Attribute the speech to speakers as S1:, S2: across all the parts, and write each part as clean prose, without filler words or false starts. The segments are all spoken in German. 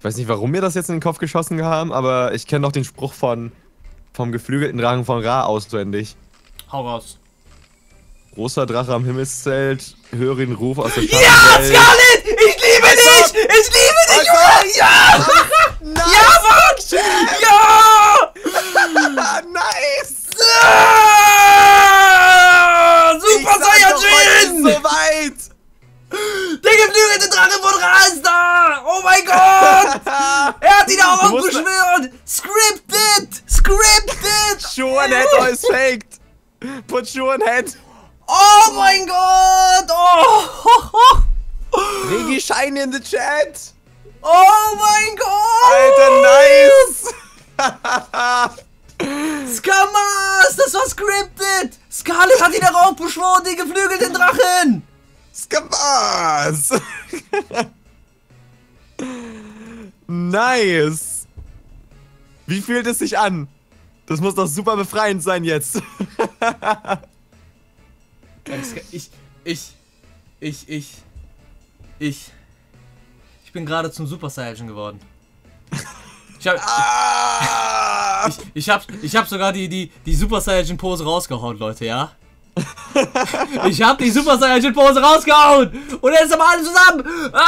S1: weiß nicht, warum mir das jetzt in den Kopf geschossen haben, aber ich kenne noch den Spruch vom geflügelten Drachen von Ra auswendig.
S2: Hau raus.
S1: Großer Drache am Himmelszelt, höre den Ruf aus der
S2: Ja,
S1: Schattenwelt.
S2: Scarlet! Ich liebe dich! Ich liebe dich, Junge! Ja!
S1: Nice.
S2: Ja, Mann! Ja!
S1: Nice!
S2: Super Saiyajin!
S1: So weit!
S2: Der geflügelte Drache von Ra ist da! Oh mein Gott! Er hat ihn auch
S1: Du musst-
S2: aufbeschwört! Scripted! Scripted!
S1: Show and head or is faked! Put show and head!
S2: Oh mein Gott! Oh!
S1: Regi Shine in the chat!
S2: Oh mein Gott!
S1: Alter, nice!
S2: Skamas! Das war scripted! Scarlet hat ihn darauf beschworen, den geflügelten Drachen!
S1: Skamas! Nice! Wie fühlt es sich an? Das muss doch super befreiend sein jetzt.
S2: Ich bin gerade zum Super Saiyajin geworden. Ich hab sogar die Super Saiyajin Pose rausgehauen, Leute, ja? Ich hab die Super Saiyajin Pose rausgehauen! Und jetzt sind wir alle zusammen!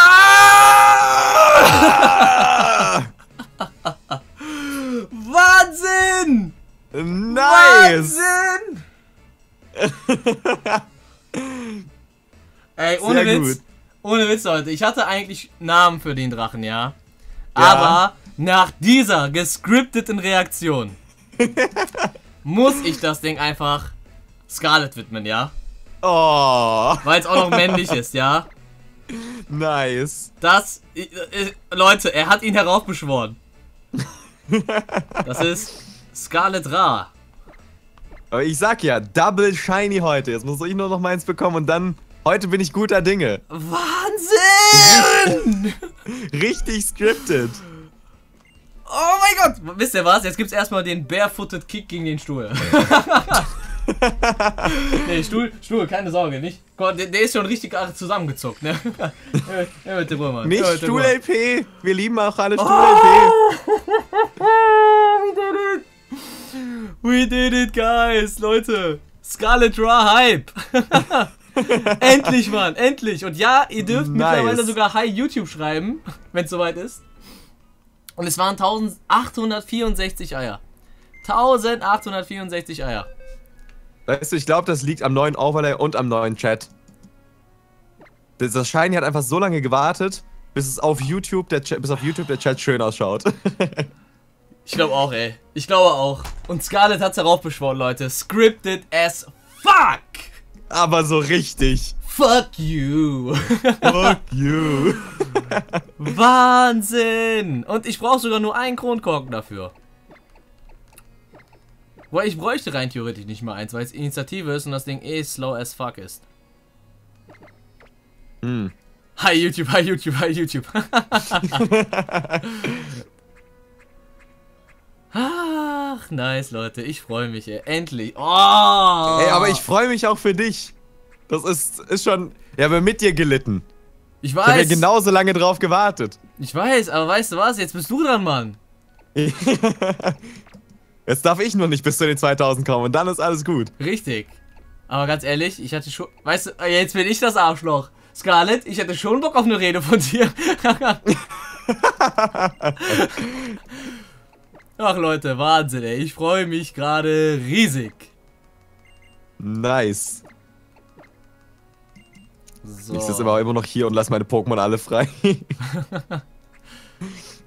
S2: Wahnsinn!
S1: Nice!
S2: Wahnsinn! Ey, ohne
S1: Sehr
S2: Witz.
S1: gut.
S2: Ohne Witz, Leute. Ich hatte eigentlich Namen für den Drachen, ja? Aber nach dieser gescripteten Reaktion muss ich das Ding einfach Scarlet widmen, ja?
S1: Oh,
S2: Weil es auch noch männlich ist, ja?
S1: nice.
S2: Das, Leute, er hat ihn heraufbeschworen. Das ist Scarlet Ra.
S1: Aber ich sag ja, Double Shiny heute. Jetzt muss ich nur noch meins bekommen und dann, heute bin ich guter Dinge.
S2: Wahnsinn!
S1: Richtig scripted.
S2: Oh mein Gott! Wisst ihr was? Jetzt gibt's erstmal den Barefooted Kick gegen den Stuhl. Nee, Stuhl, keine Sorge, nicht? Gott, der ist schon richtig zusammengezuckt, ne? Ja, bitte, Mann.
S1: Nicht
S2: Ja, bitte,
S1: Stuhl-LP. Wir lieben auch alle Stuhl-LP.
S2: We did it! We did it, guys! Leute! Scarlet Ra Hype! Endlich, Mann! Endlich! Und ja, ihr dürft mittlerweile sogar Hi YouTube schreiben, wenn es soweit ist. Und es waren 1864 Eier. 1864 Eier.
S1: Weißt du, ich glaube, das liegt am neuen Overlay und am neuen Chat. Das Shiny hat einfach so lange gewartet, bis auf YouTube der Chat schön ausschaut.
S2: Ich glaube auch, ey. Ich glaube auch. Und Scarlet hat's heraufbeschworen, Leute. Scripted as fuck!
S1: Aber so richtig.
S2: Fuck you!
S1: Fuck you.
S2: Wahnsinn! Und ich brauche sogar nur einen Kronkorken dafür. Boah, ich bräuchte rein theoretisch nicht mal eins, weil es Initiative ist und das Ding eh slow as fuck ist.
S1: Hm.
S2: Hi YouTube, hi YouTube, hi YouTube. Ach, nice, Leute. Ich freue mich, ey. Endlich. Oh!
S1: Ey, aber ich freue mich auch für dich. Das ist schon... Ja, aber mit dir gelitten.
S2: Ich
S1: Ich habe ja
S2: weiß.
S1: genauso lange drauf gewartet.
S2: Ich weiß, aber weißt du was? Jetzt bist du dran, Mann.
S1: Jetzt darf ich nur nicht bis zu den 2000 kommen und dann ist alles gut.
S2: Richtig. Aber ganz ehrlich, ich hatte schon... Weißt du, jetzt bin ich das Arschloch. Scarlet, ich hätte schon Bock auf eine Rede von dir. Ach Leute, Wahnsinn, ey. Ich freue mich gerade riesig.
S1: Nice.
S2: So.
S1: Ich sitze aber immer noch hier und lasse meine Pokémon alle frei.